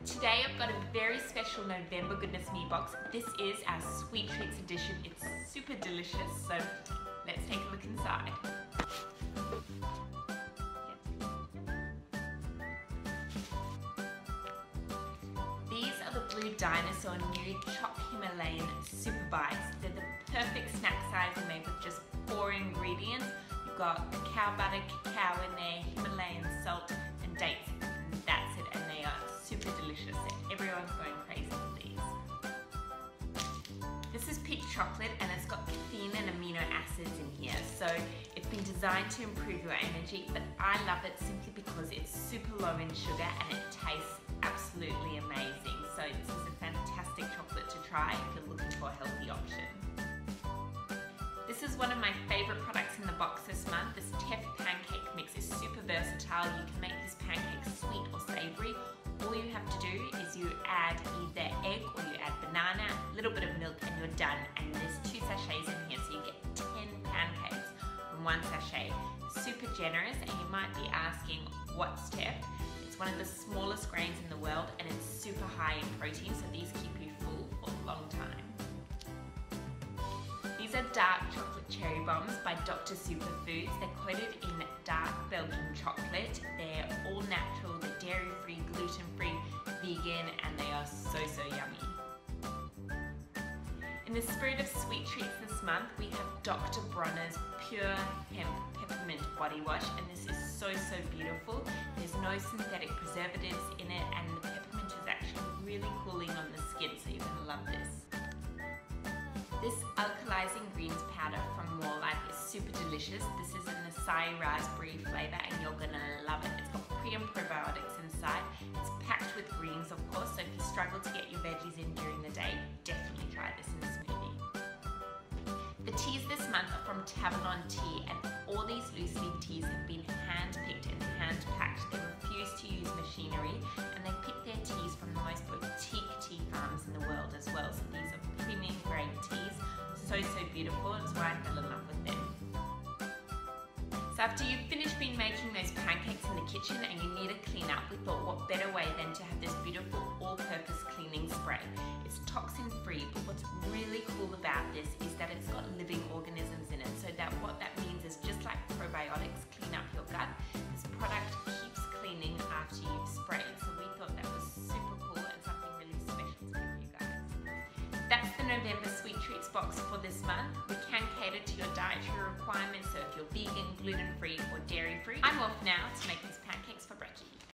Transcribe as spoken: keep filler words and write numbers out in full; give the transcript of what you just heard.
Today I've got a very special November Goodness Me box. This is our Sweet Treats edition. It's super delicious, so let's take a look inside. These are the Blue Dinosaur new Choc Himalayan Super Bites. They're the perfect snack size and made with just four ingredients. You've got cacao butter, cacao in there, Himalayan salt and dates. And that's it, and they are super delicious. Everyone's going crazy for these. This is peach chocolate and it's got caffeine and amino acids in here. So it's been designed to improve your energy, but I love it simply because it's super low in sugar and it tastes absolutely amazing. So this is a fantastic chocolate to try if you're looking for a healthy option. This is one of my favorite products in the box this month. This Teff pancake mix is super versatile. You can make this pancake sweet or savory. All you have to do is you add either egg or you add banana, a little bit of milk, and you're done. And there's two sachets in here, so you get ten pancakes from one sachet. Super generous, and you might be asking, what's Teff? It's one of the smallest grains in the world, and it's super high in protein, so these keep you full for a long time. These are dark chocolate cherry bombs by Doctor Superfoods. They're coated in dark Belgian chocolate. They're all natural, they're dairy-free, gluten-free, vegan, and they are so, so yummy. In the spirit of sweet treats this month, we have Doctor Bronner's Pure Hemp Peppermint Body Wash, and this is so, so beautiful. There's no synthetic preservatives in it, and the peppermint is actually really cooling on the skin, so you're gonna love this. This alkalizing greens powder from More Life is super delicious. This is an acai raspberry flavour and you're gonna love it. It's got pre and probiotics inside. It's packed with greens, of course, so if you struggle to get your veggies in during the day, definitely try this in a smoothie. The teas this month are from Tavernon Tea, and all these loose leaf teas have been hand-picked and hand-packed. They refuse to use machinery, and they pick their teas from the most boutique tea farms in the world as well. So these are premium grade teas, so, so beautiful. It's why I fell in love with them. So after you've finished been making those pancakes in the kitchen and you need to clean up, we thought what better way than to have this beautiful all-purpose cleaning spray. It's toxin-free, but what's really cool about this is that it's got living organisms in it, so that what that means is just like probiotics clean up your gut, this product keeps cleaning after you've sprayed. So we thought that was super cool and something really special to give you guys. That's the November Sweet Treats box for this month. We can cater to your dietary requirements, so if you're vegan, gluten-free or dairy-free. I'm off now to make this